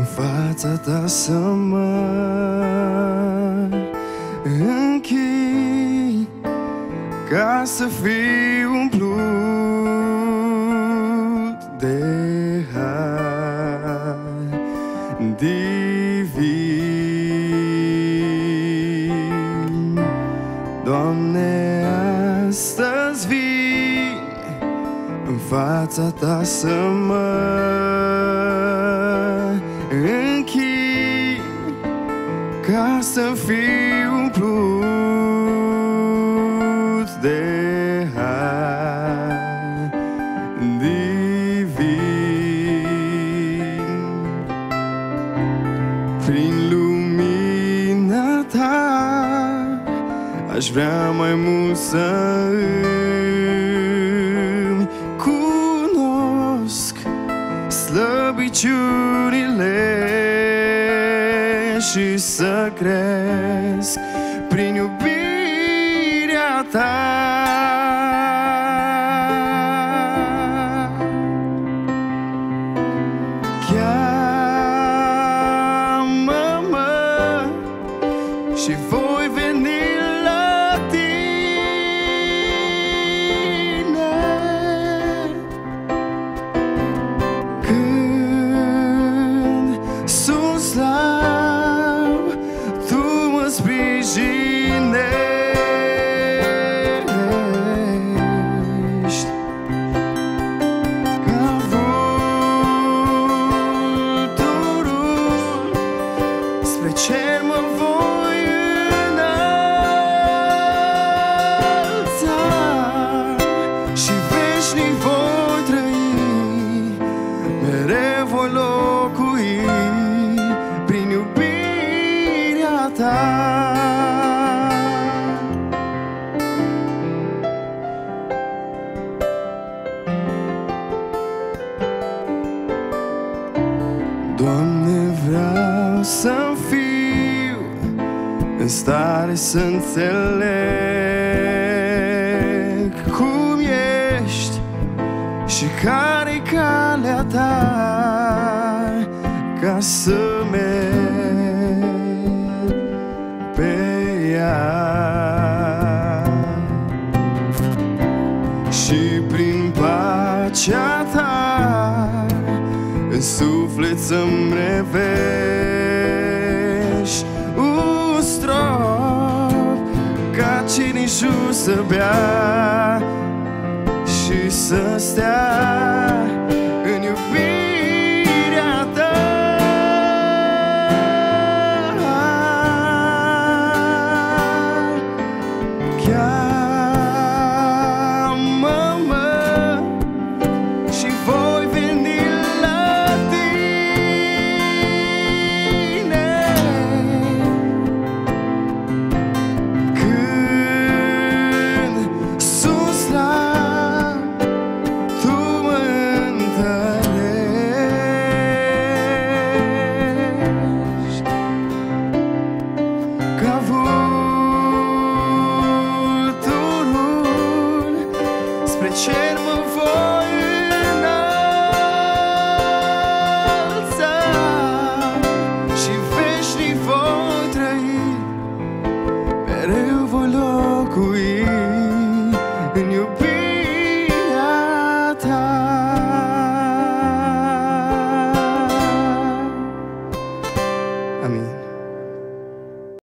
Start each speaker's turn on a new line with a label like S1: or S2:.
S1: fața ta să mă închin, ca să fiu umplut de har divin. Doamne, astăzi vin în fața ta să mă închin, ca să fiu umplut de har divin. Prin lumina ta aș vrea mai mult să îmi cunosc slăbiciunile și să cresc prin iubirea ta. Cheamă-mă și voi veni la tine. Când sunt slab, tu mă sprijinești. Ca vulturul spre cer mă voi înălța și veșnic voi trăi, mereu voi locui prin iubirea ta. Doamne, vreau să fiu în stare să înțeleg cum ești și care-i calea ta, ca să merg pe ea. Și prin pacea ta în suflet să-mi revești un strop, ca cinișul să bea și să stea